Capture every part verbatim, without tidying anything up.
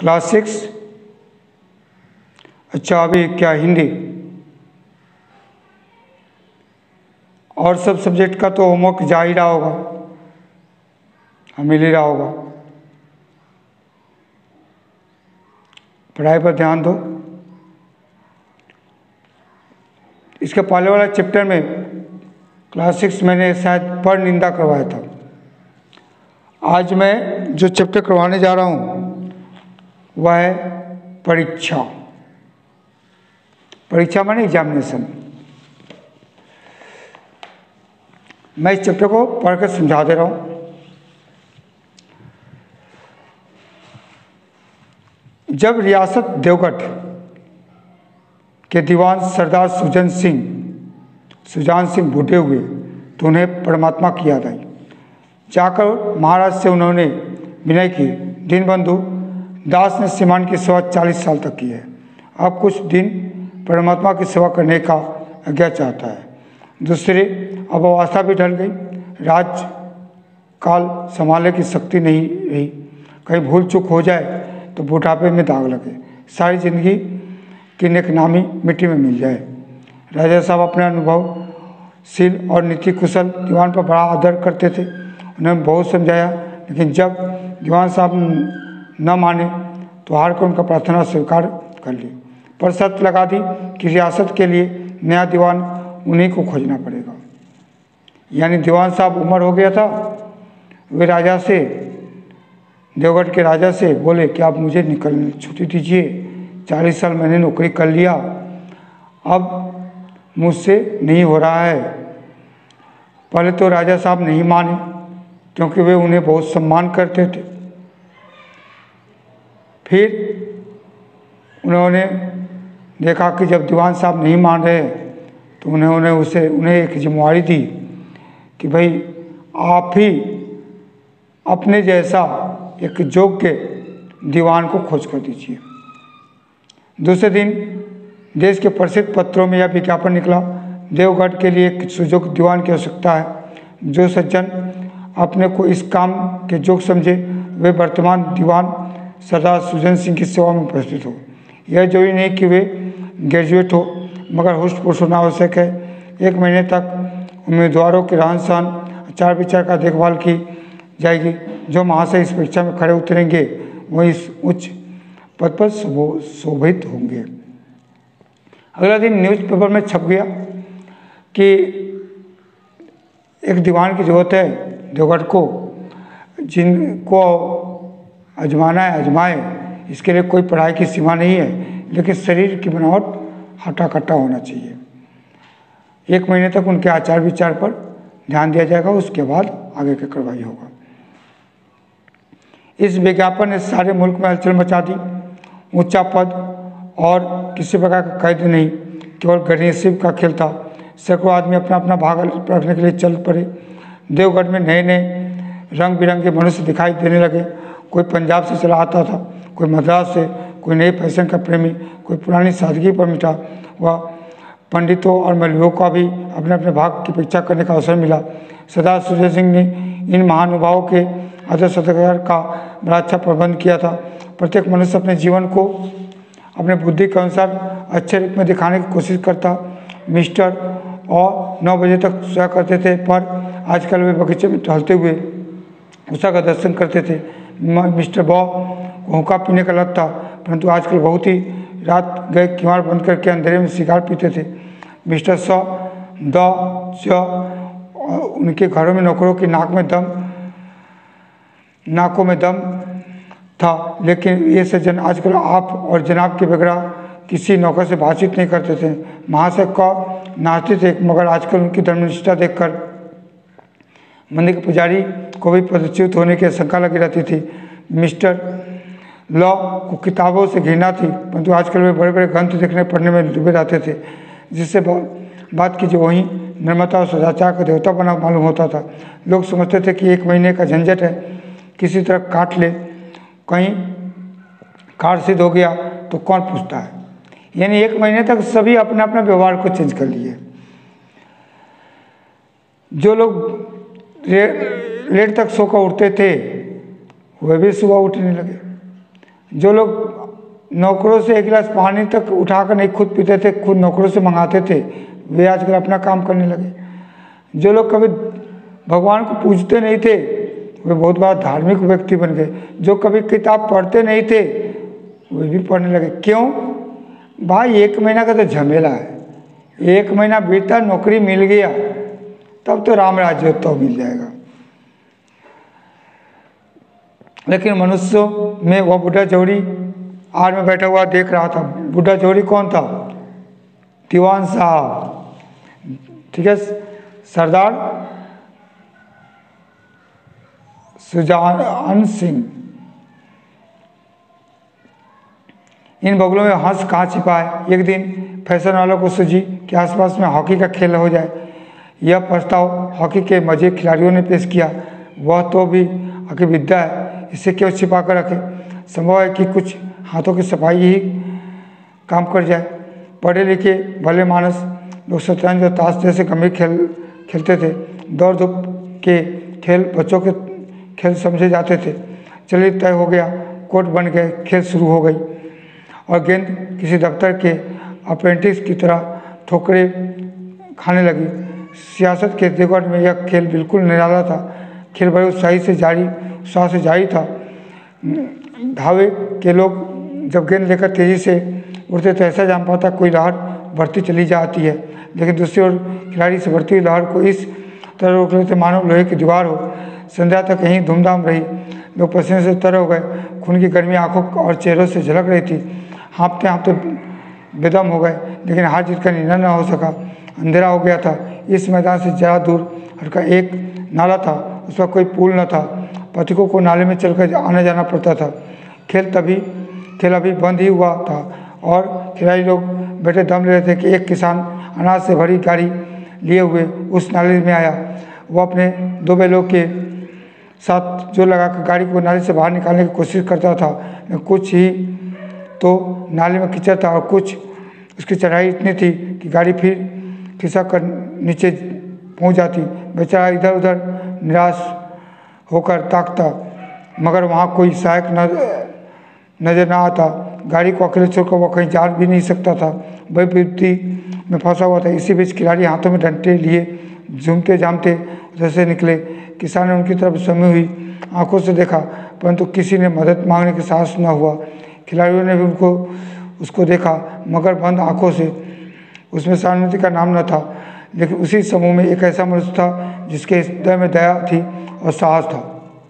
Class six. अच्छा, अभी क्या हिंदी और सब सब्जेक्ट का तो होमवर्क जा ही रहा होगा, मिल ही रहा होगा। पढ़ाई पर ध्यान दो। इसके पहले वाला चैप्टर में क्लास सिक्स मैंने शायद पर निंदा करवाया था। आज मैं जो चैप्टर करवाने जा रहा हूँ वह है परीक्षा। परीक्षा माने एग्जामिनेशन। मैं इस चैप्टर को पढ़कर समझा दे रहा हूँ। जब रियासत देवगढ़ के दीवान सरदार सुजन सिंह सुजान सिंह बूढ़े हुए तो उन्हें परमात्मा की याद आई। जाकर महाराज से उन्होंने विनय की, दीनबंधु दास ने सीमान की सेवा चालीस साल तक की है, अब कुछ दिन परमात्मा की सेवा करने का आज्ञा चाहता है। दूसरे, अब अवस्था भी ढल गई, राज काल संभालने की शक्ति नहीं रही, कहीं भूल चूक हो जाए तो बुढ़ापे में दाग लगे, सारी जिंदगी की नेकनामी मिट्टी में मिल जाए। राजा साहब अपने अनुभवशील और नीति कुशल दीवान पर बड़ा आदर करते थे। उन्हें बहुत समझाया, लेकिन जब दीवान साहब न माने तो हार कर उनका प्रार्थना स्वीकार कर ली, पर शर्त लगा दी कि रियासत के लिए नया दीवान उन्हीं को खोजना पड़ेगा। यानी दीवान साहब उम्र हो गया था। वे राजा से, देवगढ़ के राजा से बोले कि आप मुझे निकल छुट्टी दीजिए, चालीस साल मैंने नौकरी कर लिया, अब मुझसे नहीं हो रहा है। पहले तो राजा साहब नहीं माने, क्योंकि वे उन्हें बहुत सम्मान करते थे। फिर उन्होंने देखा कि जब दीवान साहब नहीं मान रहे तो उन्होंने उसे उन्हें एक जिम्मेवारी दी कि भाई आप ही अपने जैसा एक योग्य दीवान को खोज कर दीजिए। दूसरे दिन देश के प्रसिद्ध पत्रों में यह विज्ञापन निकला, देवगढ़ के लिए एक सुयोग्य दीवान की आवश्यकता है। जो सज्जन अपने को इस काम के योग्य समझे वे वर्तमान दीवान सरदार सुजन सिंह की सेवा में उपस्थित हो। यह जरूरी नहीं कि वे ग्रेजुएट हो, मगर होस्ट पोस्ट होना आवश्यक है। एक महीने तक उम्मीदवारों के रहन सहन, आचार विचार का देखभाल की जाएगी। जो महाशय इस परीक्षा में खड़े उतरेंगे वह इस उच्च पद पर शोभित होंगे। अगला दिन न्यूज़पेपर में छप गया कि एक दीवान की जरूरत है देवगढ़ को, जिनको आजमाना है आजमाए, इसके लिए कोई पढ़ाई की सीमा नहीं है, लेकिन शरीर की बनावट हट्टा कट्टा होना चाहिए। एक महीने तक उनके आचार विचार पर ध्यान दिया जाएगा, उसके बाद आगे की कार्रवाई होगा। इस विज्ञापन ने सारे मुल्क में हलचल मचा दी। ऊंचा पद और किसी प्रकार का कैद नहीं, केवल गणेशिव का खेल था। सैकड़ों आदमी अपना अपना भाग रखने के लिए चल पड़े। देवगढ़ में नए नए रंग बिरंगे मनुष्य दिखाई देने लगे। कोई पंजाब से चला आता था, कोई मद्रास से, कोई नए फैशन का प्रेमी, कोई पुरानी सादगी पर मिटा हुआ। पंडितों और मौलवियों का भी अपने अपने भाग की परीक्षा करने का अवसर मिला। सरदार सुजय सिंह ने इन महानुभावों के आदर सत्कार का बड़ा अच्छा प्रबंध किया था। प्रत्येक मनुष्य अपने जीवन को अपने बुद्धि के अनुसार अच्छे रूप में दिखाने की कोशिश करता। मिस्टर और नौ बजे तक सोया करते थे, पर आजकल वे बगीचे में टहलते हुए उषा का दर्शन करते थे। मिस्टर बॉ को हुक्का पीने का लत था, परंतु आजकल बहुत ही रात गए किवाड़ बंद करके अंधेरे में सिगार पीते थे। मिस्टर स द च उनके घरों में नौकरों की नाक में दम नाकों में दम था, लेकिन ये सज्जन आजकल आप और जनाब के बगैर किसी नौकर से बातचीत नहीं करते थे। महाशय का नाचते थे, मगर आजकल उनकी धर्मनिष्ठा देखकर मंदिर के पुजारी को भी पदच्युत होने की आशंका लगी रहती थी। मिस्टर लॉ को किताबों से घृणा थी, परंतु आजकल वे बड़े बड़े ग्रंथ देखने पढ़ने में डूबे रहते थे, जिससे बात कीजिए वहीं निर्मता और सदाचार का देवता बना मालूम होता था। लोग समझते थे कि एक महीने का झंझट है, किसी तरह काट ले, कहीं कार सिद्ध हो गया तो कौन पूछता है। यानी एक महीने तक सभी अपने अपने व्यवहार को चेंज कर लिए। जो लोग लेट तक सोकर उठते थे वे भी सुबह उठने लगे। जो लोग नौकरों से एक गिलास पानी तक उठाकर नहीं खुद पीते थे, खुद नौकरों से मंगाते थे, वे आजकल अपना काम करने लगे। जो लोग कभी भगवान को पूजते नहीं थे वे बहुत बड़ा धार्मिक व्यक्ति बन गए। जो कभी किताब पढ़ते नहीं थे वे भी पढ़ने लगे। क्यों भाई? एक महीना का तो झमेला है, एक महीना बीता, नौकरी मिल गया, तब तो राम राज्य तो मिल जाएगा। लेकिन मनुष्यों में वह बुढ़ा जोड़ी आज में बैठा हुआ देख रहा था। बुढ़ा जोड़ी कौन था? दीवान साहब, ठीक है, सरदार सुजान सिंह। इन बगलों में हंस कहाँ छिपा है? एक दिन फैशन वालों को सूझी कि आसपास में हॉकी का खेल हो जाए। यह प्रस्ताव हॉकी के मजे खिलाड़ियों ने पेश किया। वह तो भी हॉकी विद्या है, इसे क्यों छिपा कर रखे? संभव है कि कुछ हाथों की सफाई ही काम कर जाए। पढ़े लिखे भले मानस लोग शतरंज और ताश जैसे गंभीर खेल खेलते थे। दौड़ धूप के खेल बच्चों के खेल समझे जाते थे। चलिए तय हो गया, कोर्ट बन गए, खेल शुरू हो गई और गेंद किसी दफ्तर के अप्रेंटिस की तरह ठोकरे खाने लगी। सियासत के देवगढ़ में यह खेल बिल्कुल निराला था। खेल बड़े उत्साही से जारी उत्साह से जारी था। धावे के लोग जब गेंद लेकर तेजी से उड़ते तो ऐसा जान पाता कोई लहर बढ़ती चली जाती है, लेकिन दूसरी ओर खिलाड़ी से बढ़ती हुई लहर को इस तरह रोक लेते मानो लोहे की दीवार हो। संध्या तक यहीं धूमधाम रही। लोग पसीने से तर हो गए। खून की गर्मी आंखों और चेहरों से झलक रही थी। हाँपते हाँपते बेदम हो गए, लेकिन हार जीत का निर्णय न हो सका। अंधेरा हो गया था। इस मैदान से ज़्यादा दूर हटकर एक नाला था, उस पर कोई पुल न था। पथिकों को नाले में चलकर आने जाना पड़ता था। खेल तभी खेल अभी बंद ही हुआ था और खिलाड़ी लोग बैठे दम ले रहे थे कि एक किसान अनाज से भरी गाड़ी लिए हुए उस नाले में आया। वो अपने दो बैलों के साथ जोर लगाकर गाड़ी को नाले से बाहर निकालने की कोशिश करता था। कुछ ही तो नाले में कीचड़ था और कुछ उसकी चढ़ाई इतनी थी कि गाड़ी फिर खिसक कर नीचे पहुंच जाती। बेचारा इधर उधर निराश होकर ताकता, मगर वहाँ कोई सहायक न नजर न आता। गाड़ी को अकेले छोड़कर वह कहीं जा भी नहीं सकता था, वही विपत्ति में फंसा हुआ था। इसी बीच खिलाड़ी हाथों में डंडे लिए झूमते झामते उधर से निकले। किसान ने उनकी तरफ समी हुई आंखों से देखा, परंतु किसी ने मदद मांगने के साहस न हुआ। खिलाड़ियों ने भी उनको उसको देखा, मगर बंद आंखों से। उसमें सहानुभूति का नाम न था। लेकिन उसी समूह में एक ऐसा मनुष्य था जिसके हृदय में दया थी और साहस था।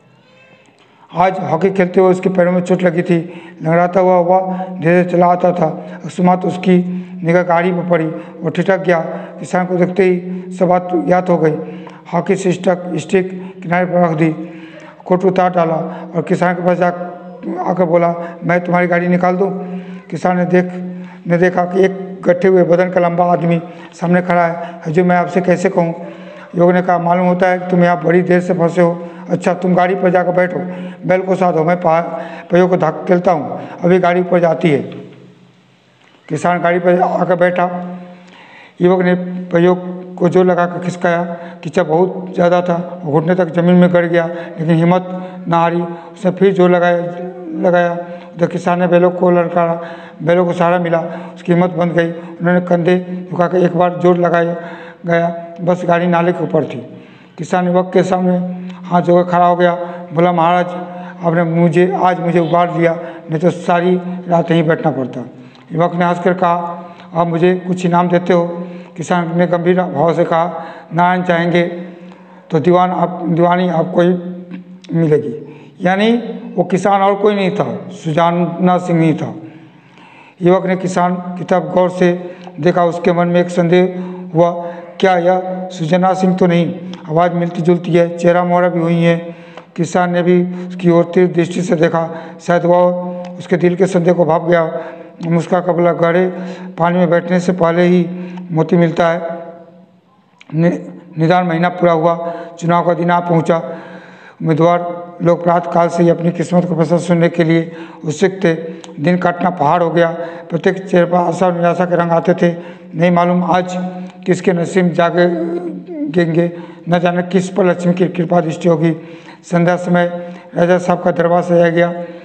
आज हॉकी खेलते हुए उसके पैरों में चोट लगी थी। लंगड़ाता हुआ वह धीरे चला आता था। अकस्मात उसकी निगाह गाड़ी पर पड़ी और ठिठक गया। किसान को देखते ही सब बात याद हो गई। हॉकी से स्टक स्टिक किनारे पर रख दी, कोट उतार डाला और किसान के पास जा आकर बोला, मैं तुम्हारी गाड़ी निकाल दूँ? किसान ने देख ने देखा कि एक गट्ठे हुए बदन का लंबा आदमी सामने खड़ा है। हजूर, मैं आपसे कैसे कहूँ? युवक ने कहा, मालूम होता है कि तुम यहाँ बड़ी देर से फंसे हो। अच्छा, तुम गाड़ी पर जाकर बैठो, बैल को साथ हो, मैं पहियों को धकेलता हूँ, अभी गाड़ी ऊपर जाती है। किसान गाड़ी पर आकर बैठा। युवक ने पहियों को जोर लगाकर खिसकाया। कीचड़ बहुत ज़्यादा था, घुटने तक जमीन में गड़ गया, लेकिन हिम्मत न हारी। उसने फिर जोर लगाया लगाया उधर किसान ने बैलों को ललकारा। बैलों को सहारा मिला, उसकी हिम्मत बंद गई। उन्होंने कंधे झुकाकर एक बार जोर लगाया गया, बस गाड़ी नाले के ऊपर थी। किसान युवक के सामने हाथ जोड़कर खड़ा हो गया, बोला, महाराज, आपने मुझे आज मुझे उबार दिया, नहीं तो सारी रात यहीं बैठना पड़ता। युवक ने हंसकर कहा, आप मुझे कुछ इनाम देते हो? किसान ने गंभीर भाव से कहा, नारायण चाहेंगे तो दीवान आप दीवानी आपको ही मिलेगी। यानी वो किसान और कोई नहीं था, सुजाना सिंह ही था। युवक ने किसान की तरफ गौर से देखा। उसके मन में एक संदेह हुआ, क्या यह सुजाना सिंह तो नहीं? आवाज़ मिलती जुलती है, चेहरा मोहरा भी हुई है। किसान ने भी उसकी ओर तीव्र दृष्टि से देखा। शायद वह उसके दिल के संदेह को भाप गया। मुस्का कबला गहरे पानी में बैठने से पहले ही मोती मिलता है। नि, निदान महीना पूरा हुआ, चुनाव का दिन आ पहुंचा। उम्मीदवार लोग प्रातः काल से ही अपनी किस्मत का फैसला सुनने के लिए उत्सुक थे। दिन काटना पहाड़ हो गया। प्रत्येक चेहरे पर आशा और निराशा के रंग आते थे। नहीं मालूम आज किसके नसीब जागेंगे, न जाने किस पर लक्ष्मी की कृपा दृष्टि होगी। संध्या समय राजा साहब का दरबार सजाया गया।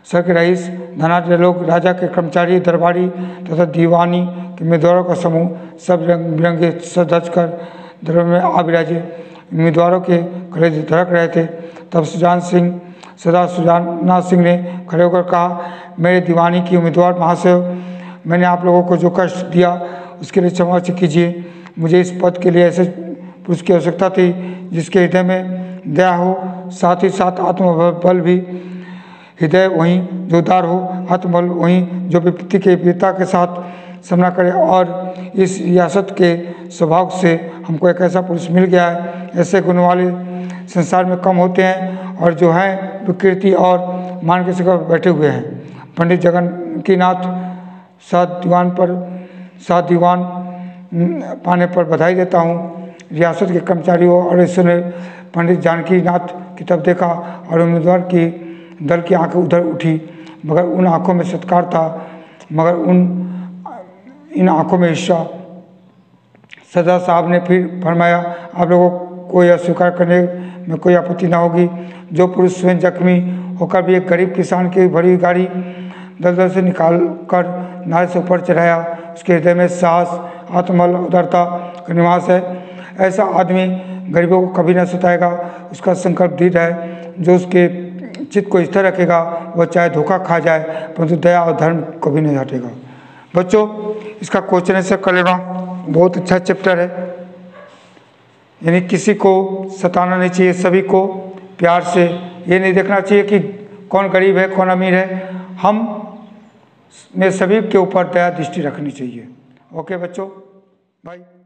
शहर के रईस, धनाढ्य लोग, राजा के कर्मचारी, दरबारी तथा दीवानी के उम्मीदवारों का समूह सब रंग बिरंगे सज धज कर दरबार में आ विराजे। उम्मीदवारों के कलेजे धड़क रहे थे। तब सुजान सिंह सरदार सुजाना सिंह ने खड़े होकर कहा, मेरे दीवानी की उम्मीदवार महाशय, मैंने आप लोगों को जो कष्ट दिया उसके लिए क्षमा कीजिए। मुझे इस पद के लिए ऐसे पुरुष की आवश्यकता थी जिसके हृदय में दया हो, साथ ही साथ आत्मबल भी। हृदय वहीं जो उदार हो, आत्मबल वहीं जो विपत्ति के वीरता के साथ सामना करे। और इस रियासत के स्वभाव से हमको एक ऐसा पुरुष मिल गया है। ऐसे गुण वाले संसार में कम होते हैं और जो हैं विकृति और मान के शिखर बैठे हुए हैं। पंडित जगन्नाथ सात दीवान पर सात दीवान पाने पर बधाई देता हूँ। रियासत के कर्मचारियों और इसने पंडित जानकी नाथ की तरफ देखा और उम्मीदवार की दल की आंखें उधर उठी, मगर उन आंखों में सत्कार था, मगर उन इन आंखों में ईर्ष्या। सरदार साहब ने फिर फरमाया, आप लोगों को यह स्वीकार करने में कोई आपत्ति ना होगी, जो पुरुष स्वयं जख्मी होकर भी एक गरीब किसान की भरी गाड़ी दलदल से निकाल कर नाले से ऊपर चढ़ाया, उसके हृदय में साहस, आत्मबल, उदारता का निवास है। ऐसा आदमी गरीबों को कभी न सताएगा। उसका संकल्प दृढ़ है। जो उसके चित्त को स्थिर रखेगा वह चाहे धोखा खा जाए परंतु दया और धर्म कभी नहीं हटेगा। बच्चों, इसका क्वेश्चन आंसर कर लेना। बहुत अच्छा चैप्टर है, यानी किसी को सताना नहीं चाहिए, सभी को प्यार से। ये नहीं देखना चाहिए कि कौन गरीब है कौन अमीर है, हम में सभी के ऊपर दया दृष्टि रखनी चाहिए। ओके बच्चों, बाय।